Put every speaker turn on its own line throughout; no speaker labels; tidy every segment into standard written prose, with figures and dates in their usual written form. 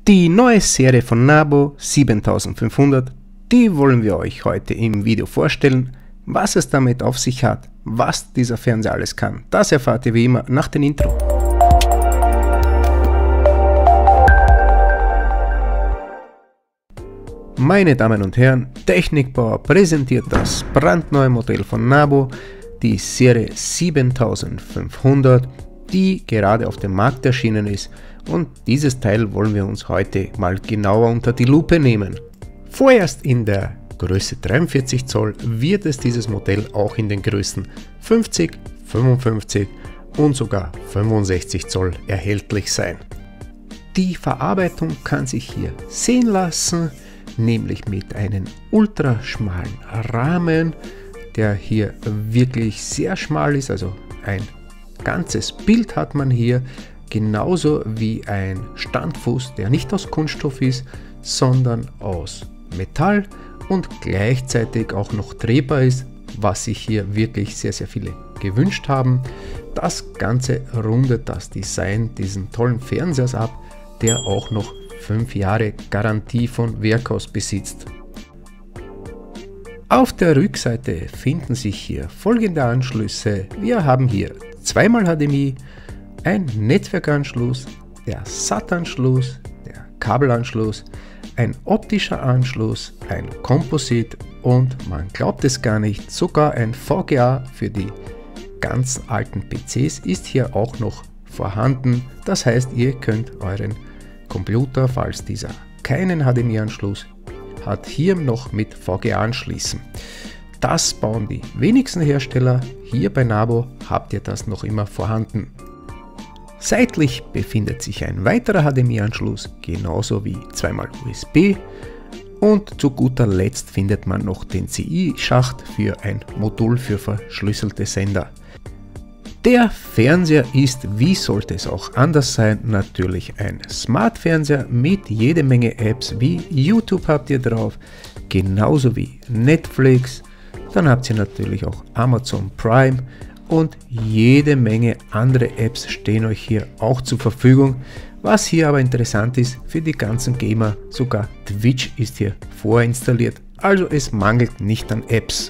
Die neue Serie von Nabo 7500, die wollen wir euch heute im Video vorstellen. Was es damit auf sich hat, was dieser Fernseher alles kann, das erfahrt ihr wie immer nach dem Intro. Meine Damen und Herren, Technikbauer präsentiert das brandneue Modell von Nabo, die Serie 7500, die gerade auf dem Markt erschienen ist, und dieses Teil wollen wir uns heute mal genauer unter die Lupe nehmen. Vorerst in der Größe 43 Zoll wird es dieses Modell auch in den Größen 50, 55 und sogar 65 Zoll erhältlich sein. Die Verarbeitung kann sich hier sehen lassen, nämlich mit einem ultraschmalen Rahmen, der hier wirklich sehr schmal ist, also ein ganzes Bild hat man hier, genauso wie ein Standfuß, der nicht aus Kunststoff ist, sondern aus Metall und gleichzeitig auch noch drehbar ist, was sich hier wirklich sehr viele gewünscht haben. Das Ganze rundet das Design diesen tollen Fernsehers ab, der auch noch 5 Jahre Garantie von Werk aus besitzt. Auf der Rückseite finden sich hier folgende Anschlüsse. Wir haben hier zweimal HDMI, ein Netzwerkanschluss, der SAT-Anschluss, der Kabelanschluss, ein optischer Anschluss, ein Komposit und, man glaubt es gar nicht, sogar ein VGA für die ganz alten PCs ist hier auch noch vorhanden. Das heißt, ihr könnt euren Computer, falls dieser keinen HDMI-Anschluss hat, hier noch mit VGA anschließen. Das bauen die wenigsten Hersteller. Hier bei Nabo habt ihr das noch immer vorhanden. Seitlich befindet sich ein weiterer HDMI-Anschluss, genauso wie zweimal USB, und zu guter Letzt findet man noch den CI-Schacht für ein Modul für verschlüsselte Sender. Der Fernseher ist, wie sollte es auch anders sein, natürlich ein Smart-Fernseher mit jede Menge Apps, wie YouTube habt ihr drauf, genauso wie Netflix, dann habt ihr natürlich auch Amazon Prime und jede Menge andere Apps stehen euch hier auch zur Verfügung. Was hier aber interessant ist, für die ganzen Gamer, sogar Twitch ist hier vorinstalliert, also es mangelt nicht an Apps.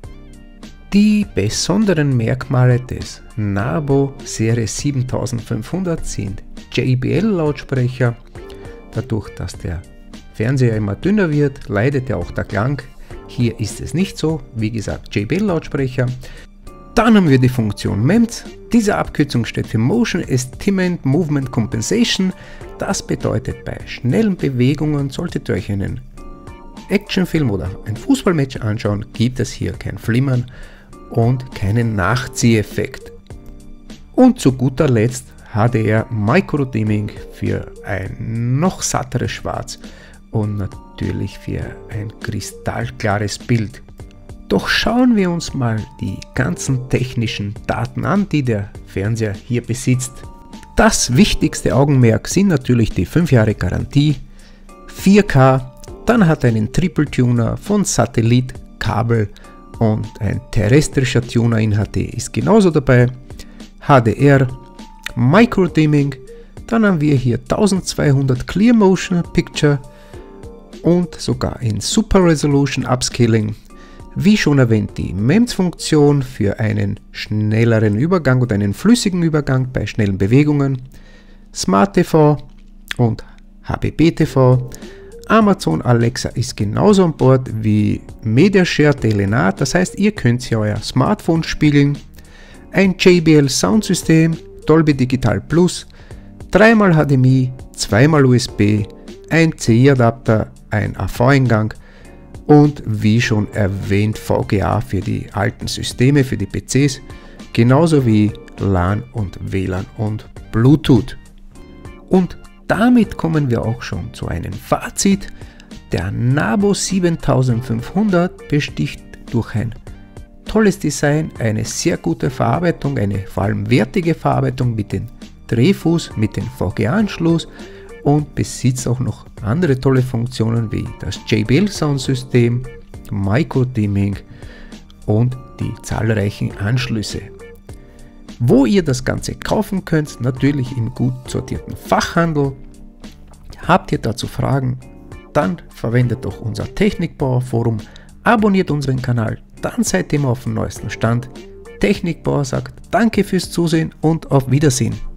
Die besonderen Merkmale des Nabo Serie 7500 sind JBL-Lautsprecher. Dadurch, dass der Fernseher immer dünner wird, leidet ja auch der Klang. Hier ist es nicht so, wie gesagt JBL-Lautsprecher. Dann haben wir die Funktion MEMS. Diese Abkürzung steht für Motion Estimate Movement Compensation. Das bedeutet, bei schnellen Bewegungen solltet ihr euch einen Actionfilm oder ein Fußballmatch anschauen, gibt es hier kein Flimmern und keinen Nachzieheffekt. Und zu guter Letzt HDR Micro Dimming für ein noch satteres Schwarz und natürlich für ein kristallklares Bild. Doch schauen wir uns mal die ganzen technischen Daten an, die der Fernseher hier besitzt. Das wichtigste Augenmerk sind natürlich die 5 Jahre Garantie, 4K, dann hat er einen Triple Tuner von Satellit, Kabel und ein terrestrischer Tuner in HD ist genauso dabei, HDR, Micro Dimming, dann haben wir hier 1200 Clear Motion Picture und sogar in Super Resolution Upscaling. Wie schon erwähnt, die MEMS-Funktion für einen schnelleren Übergang oder einen flüssigen Übergang bei schnellen Bewegungen, Smart TV und HBB TV, Amazon Alexa ist genauso an Bord wie MediaShare DLNA, das heißt, ihr könnt hier euer Smartphone spiegeln, ein JBL Soundsystem, Dolby Digital Plus, 3x HDMI, 2x USB, ein CI-Adapter, ein AV-Eingang und wie schon erwähnt VGA für die alten Systeme, für die PCs, genauso wie LAN und WLAN und Bluetooth. Und damit kommen wir auch schon zu einem Fazit. Der Nabo 7500 besticht durch ein tolles Design, eine sehr gute Verarbeitung, eine vor allem wertige Verarbeitung mit dem Drehfuß, mit dem VGA-Anschluss und besitzt auch noch andere tolle Funktionen wie das JBL Soundsystem, Micro Dimming und die zahlreichen Anschlüsse. Wo ihr das Ganze kaufen könnt, natürlich im gut sortierten Fachhandel. Habt ihr dazu Fragen? Dann verwendet doch unser Technikbauer Forum, abonniert unseren Kanal, dann seid ihr immer auf dem neuesten Stand. Technikbauer sagt Danke fürs Zusehen und auf Wiedersehen.